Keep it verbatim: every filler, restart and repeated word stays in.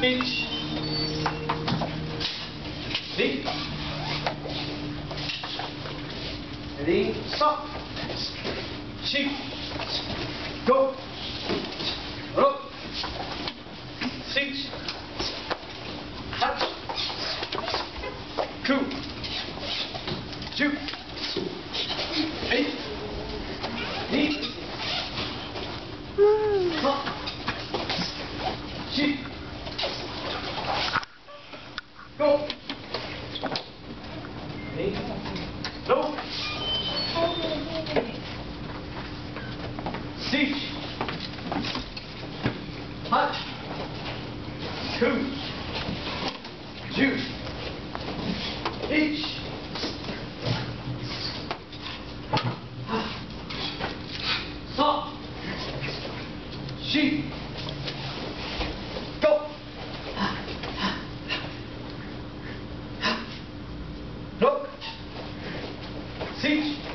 each, deep, ready, stop, shift, go, rock, six, touch, two, two, eight, deep, stop, shift, go, ready, low, six, touch, two, two, each, stop, shift, go, look, six,